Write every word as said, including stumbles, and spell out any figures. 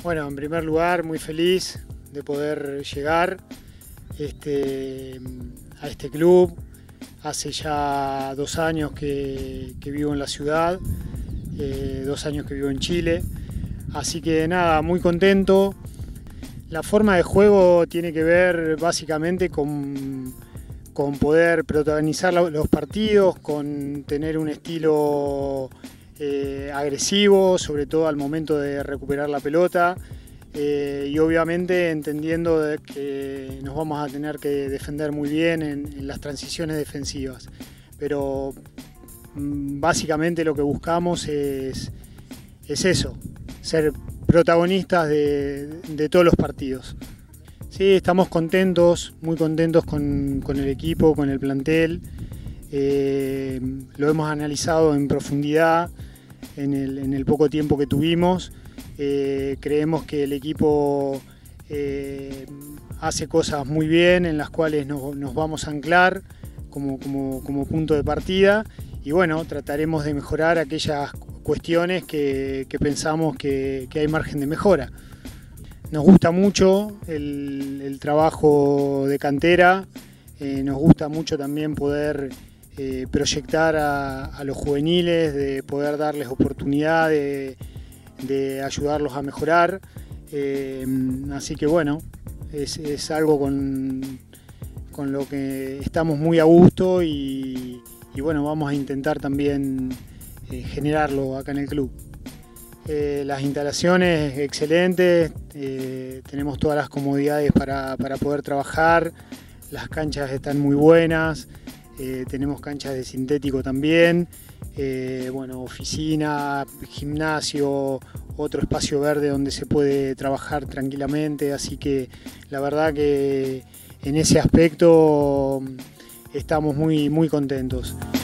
Bueno, en primer lugar, muy feliz de poder llegar este, a este club. Hace ya dos años que, que vivo en la ciudad, eh, dos años que vivo en Chile. Así que nada, muy contento. La forma de juego tiene que ver básicamente con, con poder protagonizar los partidos, con tener un estilo eh, agresivo, sobre todo al momento de recuperar la pelota. Eh, y obviamente entendiendo de que nos vamos a tener que defender muy bien en, en las transiciones defensivas. Pero mm, básicamente lo que buscamos es, es eso, ser protagonistas de, de todos los partidos. Sí, estamos contentos, muy contentos con, con el equipo, con el plantel. Eh, lo hemos analizado en profundidad en el, en el poco tiempo que tuvimos. Eh, creemos que el equipo eh, hace cosas muy bien en las cuales nos, nos vamos a anclar como, como, como punto de partida, y bueno, trataremos de mejorar aquellas cuestiones que, que pensamos que, que hay margen de mejora. Nos gusta mucho el, el trabajo de cantera, eh, nos gusta mucho también poder eh, proyectar a, a los juveniles, de poder darles oportunidad de de ayudarlos a mejorar, eh, así que bueno, es, es algo con, con lo que estamos muy a gusto y, y bueno, vamos a intentar también eh, generarlo acá en el club. Eh, las instalaciones excelentes, eh, tenemos todas las comodidades para, para poder trabajar, las canchas están muy buenas, eh, tenemos canchas de sintético también. Eh, bueno, oficina, gimnasio, otro espacio verde donde se puede trabajar tranquilamente, así que la verdad que en ese aspecto estamos muy, muy contentos.